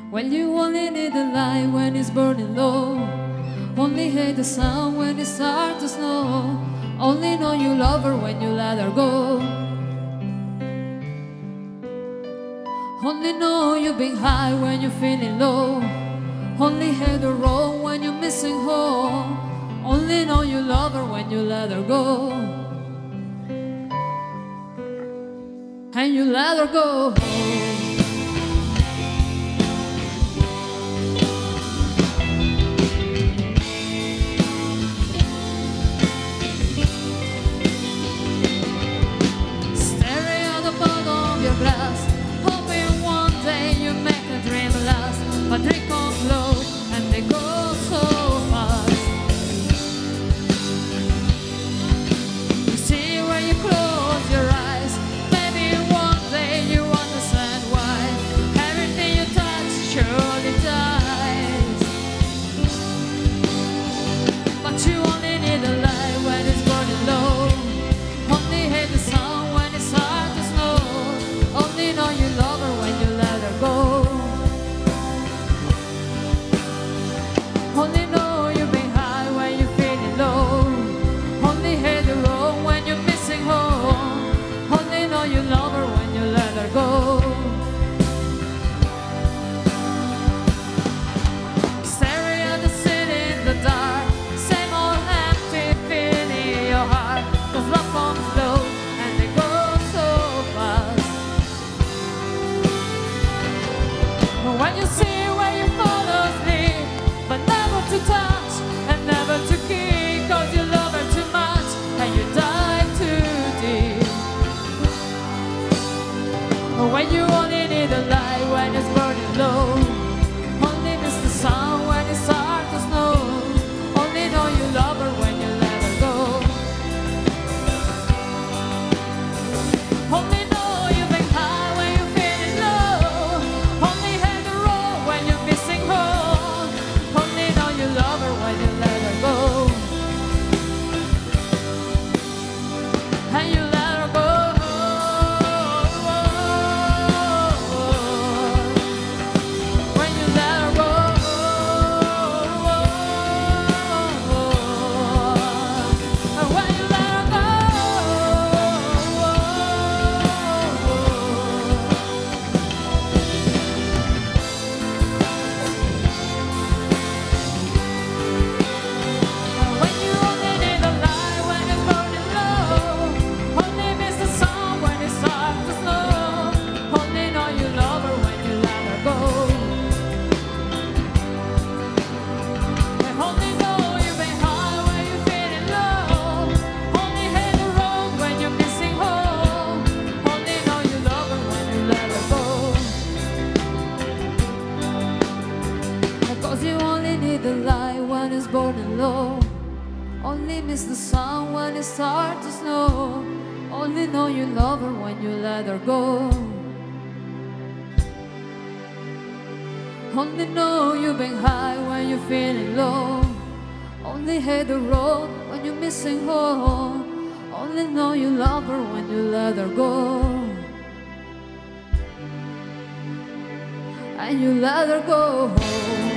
When you only need the light when it's burning low, only hate the sun when it starts to snow, only know you love her when you let her go. Only know you've been high when you're feeling low, only hate the road when you're missing home, only know you love her when you let her go. And you let her go. Staring at the bottom of your glass, hoping one day you make a dream last. But they come slow and they go so fast. You see when you close your eyes, maybe one day you understand why everything you touch surely dies. But you only need a light when it's burning low, only hate the sun when it's hard to snow, only know you love her when you let her go. Only know you've been high when you're feeling low, only hate the road when you're missing home, only know you love her when you let her go. Staring at the city in the dark, same old empty feeling in your heart, 'cause love comes slow and they go so fast. When you see where you fall asleep, but never to touch and never to keep, 'cause you love her too much and you dive too deep. When you only need a light when it's burning low, only miss the sun when it starts to snow, only know you love her when you let her go. Only know you've been high when you're feeling low, only hate the road when you're missing home, only know you love her when you let her go. And you let her go. When you let her go. And when you let her go. When you only need a light when it's burning low, only miss the sun when it starts to snow, only know you love her when you let her go. And only know you've been high when you're feeling low, only hate the road when you're missing home, only know you love her when you let her go. Because you only need the light when it's burning low, only miss the sun when it starts to snow, only know you love her when you let her go. Only know you've been high when you're feeling low, only hate the road when you're missing home, only know you love her when you let her go. And you let her go.